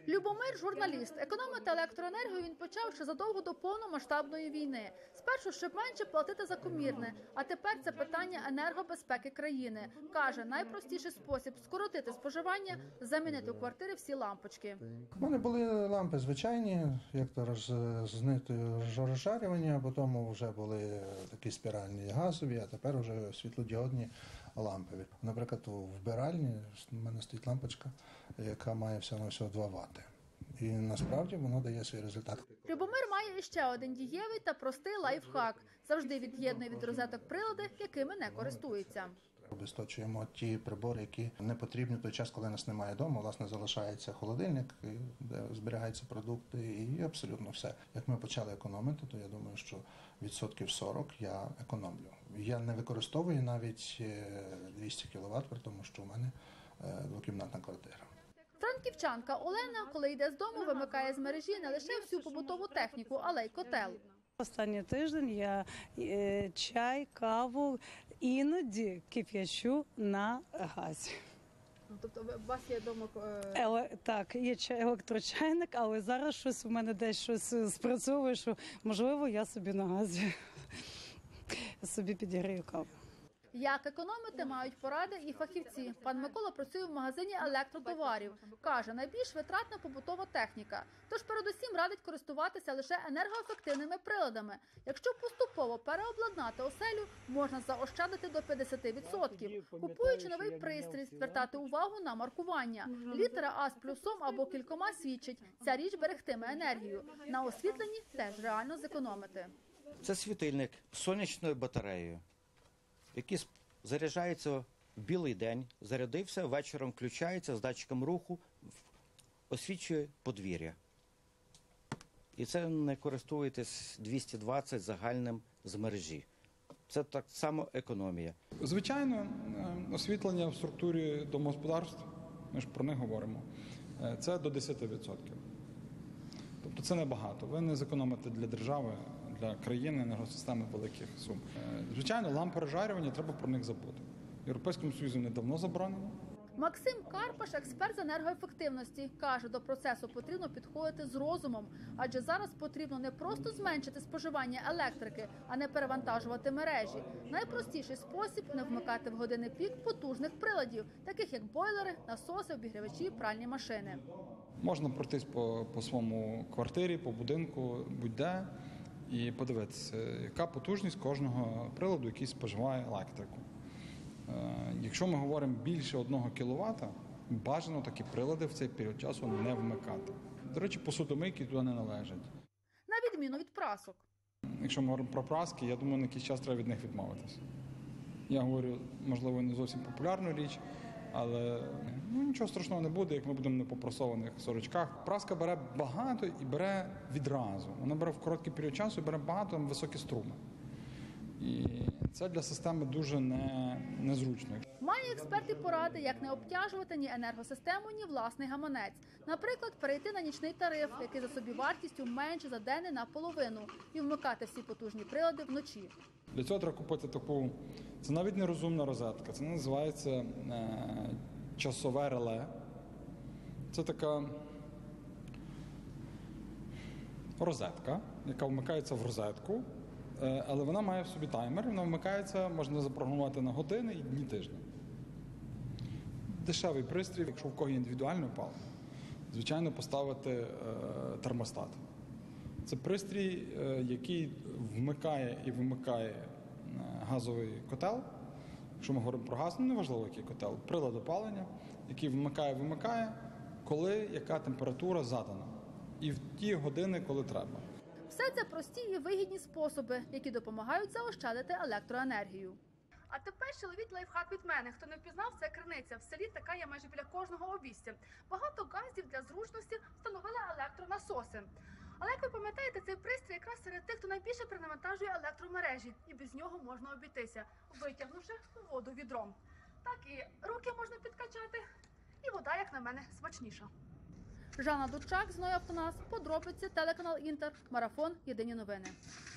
Любомир – журналіст. Економити електроенергію він почав ще задовго до повномасштабної війни. Спершу, щоб менше платити за комірне, а тепер це питання енергобезпеки країни. Каже, найпростіший спосіб скоротити споживання – замінити у квартирі всі лампочки. У мене були лампи звичайні, як то з нитою розжарювання, а потім вже були такі спіральні газові, а тепер вже світлодіодні лампові. Наприклад, у вбиральні в мене стоїть лампочка, яка має всього 2 Вт. І насправді воно дає свій результат. Любомир має іще один дієвий та простий лайфхак. Завжди від'єднує від розеток прилади, якими не користується. Обесточуємо ті прибори, які не потрібні в той час, коли нас немає вдома. Власне, залишається холодильник, де зберігаються продукти, і абсолютно все. Як ми почали економити, то я думаю, що 40% я економлю. Я не використовую навіть 200 кВт, при тому, що у мене двокімнатна квартира. Франківчанка Олена, коли йде з дому, вимикає з мережі не лише всю побутову техніку, але й котел. Останній тиждень я чай, каву іноді кип'ячу на газі. Тобто у вас є вдома... Так, є електрочайник, але зараз щось у мене десь щось спрацьовує, що, можливо, я собі на газі собі підігрію каву. Як економити, мають поради і фахівці. Пан Микола працює в магазині електротоварів. Каже, найбільш витратна побутова техніка. Тож передусім радить користуватися лише енергоефективними приладами. Якщо поступово переобладнати оселю, можна заощадити до 50%. Купуючи новий пристрій, звертати увагу на маркування. Літера А з плюсом або кількома свідчить, ця річ берегтиме енергію. На освітленні теж реально зекономити. Це світильник з сонячною батареєю, який заряджається в білий день, зарядився, вечором включається з датчиком руху, освічує подвір'я. І це не користуєтесь 220 загальним з мережі. Це так само економія. Звичайно, освітлення в структурі домогосподарств, ми ж про них говоримо, це до 10%. Тобто це небагато. Ви не зекономите для держави, для країни, енергосистеми великих сум. Звичайно, лампи розжарювання, треба про них забути. В Європейському Союзі недавно заборонено. Максим Карпаш, експерт з енергоефективності, каже, до процесу потрібно підходити з розумом, адже зараз потрібно не просто зменшити споживання електрики, а не перевантажувати мережі. Найпростіший спосіб – не вмикати в години пік потужних приладів, таких як бойлери, насоси, обігрівачі, пральні машини. Можна пройтись по своєму квартирі, по будинку, будь-де, і подивитися, яка потужність кожного приладу, який споживає електрику. Якщо ми говоримо більше 1 кВт, бажано такі прилади в цей період часу не вмикати. До речі, посудомийки туди не належать. На відміну від прасок. Якщо ми говоримо про праски, я думаю, на якийсь час треба від них відмовитися. Я говорю, можливо, не зовсім популярну річ, але нічого страшного не буде, як ми будемо на попрасованих сорочках. Праска бере багато і бере відразу. Вона бере в короткий період часу і бере багато високі струми. І це для системи дуже незручно. Має експерти поради, як не обтяжувати ні енергосистему, ні власний гаманець. Наприклад, перейти на нічний тариф, який за собівартістю менше за денний наполовину, і вмикати всі потужні прилади вночі. Для цього треба купити таку, це навіть не розумна розетка, це називається часове реле. Це така розетка, яка вмикається в розетку, але вона має в собі таймер, вона вмикається, можна запрограмувати на години і дні тижня. Дешевий пристрій, якщо в кого є індивідуальне опалення, звичайно, поставити термостат. Це пристрій, який вмикає і вимикає газовий котел. Якщо ми говоримо про газ, неважливо, який котел, прилад опалення, який вимикає, коли яка температура задана. І в ті години, коли треба. Все це прості і вигідні способи, які допомагають заощадити електроенергію. А тепер ще ловіть лайфхак від мене. Хто не впізнав, це криниця. В селі така є майже біля кожного обійстя. Багато газдів для зручності встановили електронасоси. Але, як ви пам'ятаєте, цей пристрій якраз серед тих, хто найбільше перенавантажує електромережі. І без нього можна обійтися, витягнувши воду відром. Так і руки можна підкачати, і вода, як на мене, смачніша. Жанна Дучак, Зною Автонас, подробиці, телеканал Інтер, марафон, єдині новини.